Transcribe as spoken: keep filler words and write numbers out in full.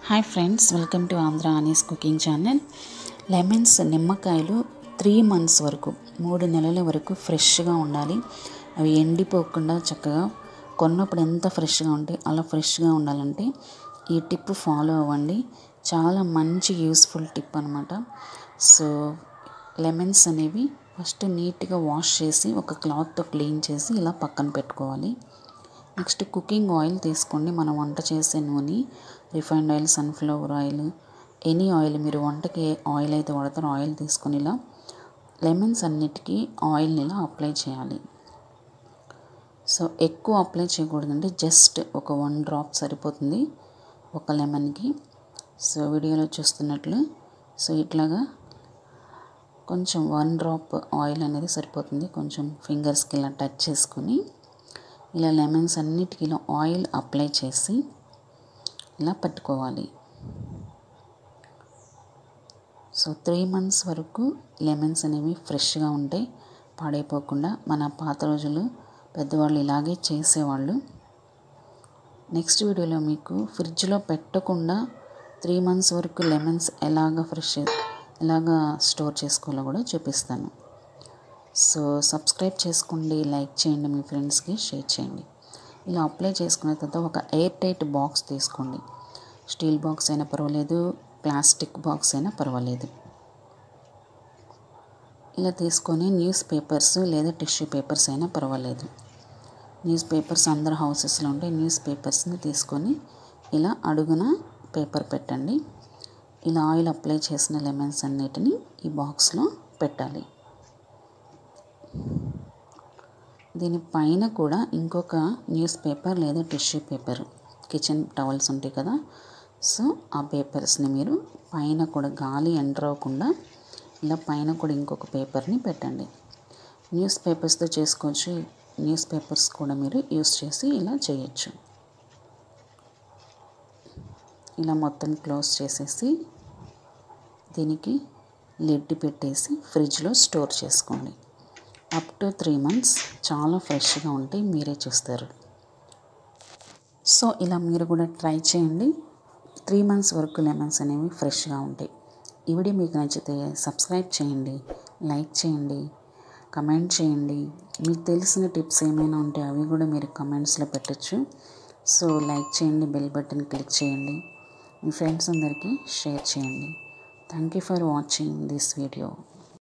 Hi friends, welcome to AndhraanisCooking channel. Lemons నిమ్మకాయలు three months వరకు మూడు నెలల వరకు ఫ్రెష్గా ఉండాలి. అవి ఎండిపోకుండా చక్కగా కొన్నప్పుడు ఎంత ఫ్రెష్గా ఉంటే అలా ఫ్రెష్గా ఉండాలంటే ఈ టిప్ ఫాలో అవ్వండి. చాలా మంచి యూస్ఫుల్ టిప్ అనమాట. సో లెమన్స్ అనేవి ఫస్ట్ నీట్గా వాష్ చేసి ఒక క్లాత్తో క్లీన్ చేసి ఇలా పక్కన పెట్టుకోవాలి. నెక్స్ట్ కుకింగ్ ఆయిల్ తీసుకోండి. మనం వంట చేసే నూనె, refined oil, sunflower oil, any oil మీరు వంటకి ఏ ఆయిల్ అయితే వాడతారో ఆయిల్ తీసుకొని ఇలా లెమన్స్ అన్నిటికీ ఆయిల్ని ఇలా అప్లై చేయాలి. సో ఎక్కువ అప్లై చేయకూడదండి, జస్ట్ ఒక వన్ డ్రాప్ సరిపోతుంది ఒక లెమన్కి. సో వీడియోలో చూస్తున్నట్లు సో ఇట్లాగా కొంచెం వన్ డ్రాప్ ఆయిల్ అనేది సరిపోతుంది. కొంచెం ఫింగర్స్కి ఇలా టచ్ చేసుకొని ఇలా లెమన్స్ అన్నిటికీ ఇలా ఆయిల్ అప్లై చేసి ఇలా పట్టుకోవాలి. సో త్రీ మంత్స్ వరకు లెమన్స్ అనేవి ఫ్రెష్గా ఉంటాయి, పాడైపోకుండా. మన పాత రోజులు పెద్దవాళ్ళు ఇలాగే చేసేవాళ్ళు. నెక్స్ట్ వీడియోలో మీకు ఫ్రిడ్జ్లో పెట్టకుండా త్రీ మంత్స్ వరకు లెమన్స్ ఎలాగ ఫ్రెష్ ఎలాగ స్టోర్ చేసుకోవాలో కూడా చూపిస్తాను. సో సబ్స్క్రైబ్ చేసుకోండి, లైక్ చేయండి, మీ ఫ్రెండ్స్కి షేర్ చేయండి. ఇలా అప్లై చేసుకున్న తర్వాత ఒక ఎయిర్ టైట్ బాక్స్ తీసుకోండి. స్టీల్ బాక్స్ అయినా పర్వాలేదు, ప్లాస్టిక్ బాక్స్ అయినా పర్వాలేదు. ఇలా తీసుకొని న్యూస్ పేపర్స్ లేదా టిష్యూ పేపర్స్ అయినా పర్వాలేదు. న్యూస్ పేపర్స్ అందరు హౌసెస్లో ఉంటాయి. న్యూస్ పేపర్స్ని తీసుకొని ఇలా అడుగున పేపర్ పెట్టండి. ఇలా ఆయిల్ అప్లై చేసిన లెమన్స్ అన్నిటిని ఈ బాక్స్లో పెట్టాలి. దీనిపైన కూడా ఇంకొక న్యూస్ పేపర్ లేదా టిష్యూ పేపర్, కిచెన్ టవల్స్ ఉంటాయి కదా, సో ఆ పేపర్స్ని మీరు పైన కూడా గాలి ఎంటర్ అవ్వకుండా ఇలా పైన కూడా ఇంకొక పేపర్ని పెట్టండి. న్యూస్ పేపర్స్తో చేసుకోవచ్చు, న్యూస్ పేపర్స్ కూడా మీరు యూస్ చేసి ఇలా చేయొచ్చు. ఇలా మొత్తం క్లోజ్ చేసేసి దీనికి లిడ్ పెట్టేసి ఫ్రిడ్జ్లో స్టోర్ చేసుకోండి. అప్ టు త్రీ మంత్స్ చాలా ఫ్రెష్గా ఉంటాయి, మీరే చూస్తారు. సో ఇలా మీరు కూడా ట్రై చేయండి. త్రీ మంత్స్ వరకు లెమన్స్ అనేవి ఫ్రెష్గా ఉంటాయి. ఈ వీడియో మీకు నచ్చితే సబ్స్క్రైబ్ చేయండి, లైక్ చేయండి, కమెంట్ చేయండి. మీకు తెలిసిన టిప్స్ ఏమైనా ఉంటే అవి కూడా మీరు కమెంట్స్లో పెట్టచ్చు. సో లైక్ చేయండి, బెల్ బటన్ క్లిక్ చేయండి, మీ ఫ్రెండ్స్ అందరికీ షేర్ చేయండి. Thank you for watching this video.